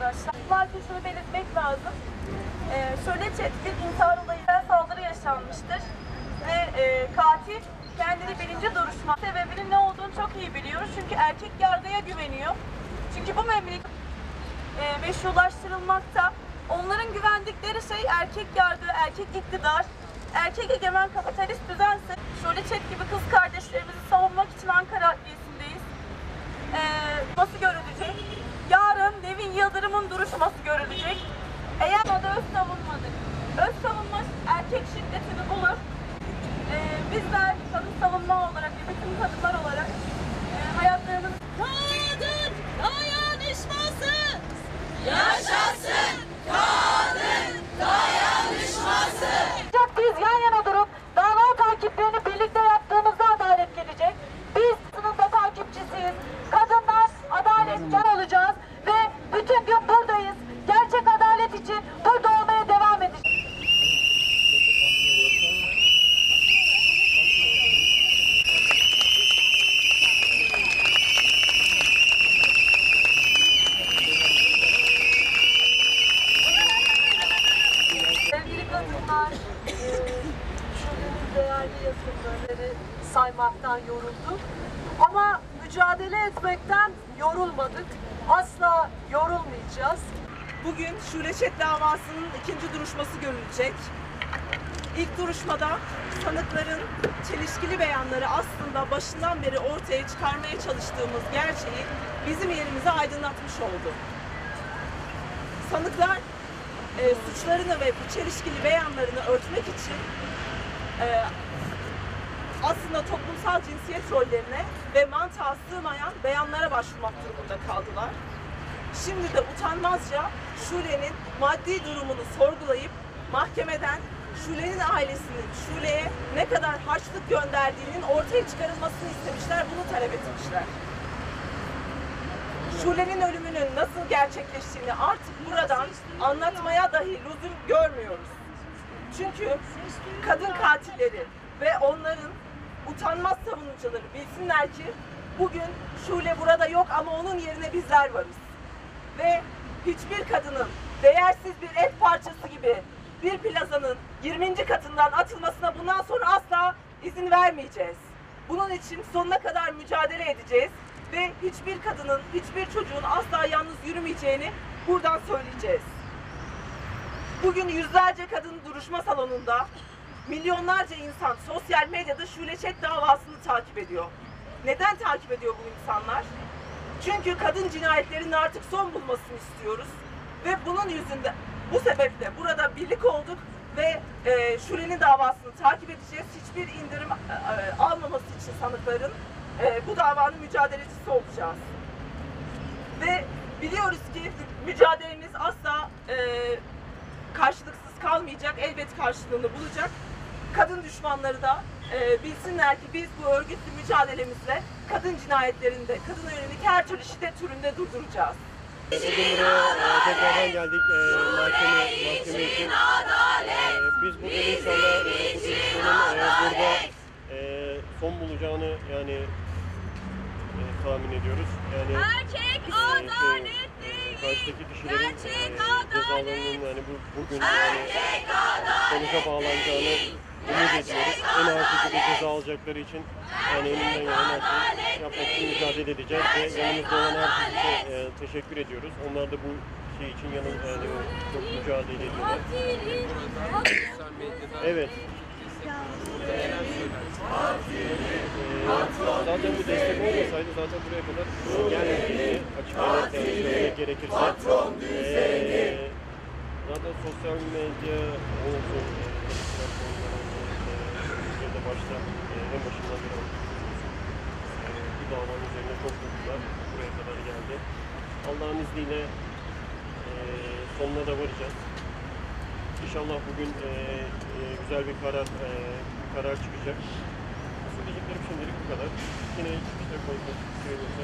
arkadaşlar. Sadece şunu belirtmek lazım. Şöyle bir intihar olayıyla saldırı yaşanmıştır. Ve katil kendini birinci duruşma sebebinin ne olduğunu çok iyi biliyoruz. Çünkü erkek yargıya güveniyor. Çünkü bu memleket meşrulaştırılmakta. Onların güvendikleri şey erkek yargı, erkek iktidar, erkek egemen kapitalist düzense Şule Çet gibi kız kardeşlerimizi savunmak için Ankara Adliyesi'ndeyiz. Nasıl görülecek? Yarın Nevin Yıldırım'ın duruşması görülecek. Eğer o da öz savunmadır. Öz savunma erkek şiddetini bulur. Bizler kadın savunma olarak ve bütün kadınlar olarak hayatlarımızı... Kadın dayanışması yaşasın! Kadın dayanışması! Biz yan yana durup dava takiplerini birlikte yaptığımızda adalet gelecek. Biz sınıfta takipçisiyiz. Kadınlar adaletçi olacağız ve bütün gün buradayız. Gerçek adalet için burada olmaya devam edeceğiz. Sevgili kadınlar, Şule'nin değerli yazıları saymaktan yorulduk. Ama mücadele etmekten yorulmadık. Asla yorulmayacağız. Bugün Şule Çet davasının ikinci duruşması görülecek. İlk duruşmada sanıkların çelişkili beyanları aslında başından beri ortaya çıkarmaya çalıştığımız gerçeği bizim yerimize aydınlatmış oldu. Sanıklar suçlarını ve bu çelişkili beyanlarını örtmek için aslında toplumsal cinsiyet rollerine ve mantığa sığmayan beyanlara başvurmak durumunda kaldılar. Şimdi de utanmazca Şule'nin maddi durumunu sorgulayıp mahkemeden Şule'nin ailesinin Şule'ye ne kadar harçlık gönderdiğinin ortaya çıkarılmasını istemişler, bunu talep etmişler. Şule'nin ölümünün nasıl gerçekleştiğini artık buradan anlatmaya dahi lüzum görmüyoruz. Çünkü kadın katilleri ve onların utanmaz savunucuları bilsinler ki bugün Şule burada yok ama onun yerine bizler varız. Ve hiçbir kadının değersiz bir et parçası gibi bir plazanın 20. katından atılmasına bundan sonra asla izin vermeyeceğiz. Bunun için sonuna kadar mücadele edeceğiz ve hiçbir kadının, hiçbir çocuğun asla yalnız yürümeyeceğini buradan söyleyeceğiz. Bugün yüzlerce kadın duruşma salonunda, milyonlarca insan sosyal medyada Şule Çet davasını takip ediyor. Neden takip ediyor bu insanlar? Çünkü kadın cinayetlerinin artık son bulmasını istiyoruz. Ve bunun yüzünden, bu sebeple burada birlik olduk ve Şule'nin davasını takip edeceğiz. Hiçbir indirim almaması için sanıkların bu davanın mücadelecisi olacağız. Ve biliyoruz ki mücadelemiz asla karşılıksız kalmayacak, elbet karşılığını bulacak. Kadın düşmanları da bilsinler ki biz bu örgütlü mücadelemizle kadın cinayetlerinde, kadına yönelik her türlü şiddet türünde durduracağız. Bugün buraya tekrardan geldik mahkeme için. Biz bugün inşallah bu duruşmanın burada son bulacağını yani tahmin ediyoruz. Yani Erkek adalet değil. Karşıdaki kişilerin cezalarının yani bugün Erkek adalet sonuca bağlanacağını umut ediyoruz. En ağır şekilde ceza alacakları için yani elinden gelen her şeyi yapmak için mücadele edeceğiz ve yanımızda olan herkese teşekkür ediyoruz. Onlar da bu şey için çok mücadele ediyorlar. Evet. Zaten bu destek olmasaydı zaten buraya kadar gelmeyecekti. Açık söylemek gerekirse. Zaten sosyal medya olsun, Türkiye'de başta en başından beri bu davanın üzerine çok durdular. Buraya kadar geldi. Allah'ın izniyle sonuna da varacağız. İnşallah bugün güzel bir karar çıkacak. Söyleyeceklerim şimdilik bu kadar. Yine işte koyduk.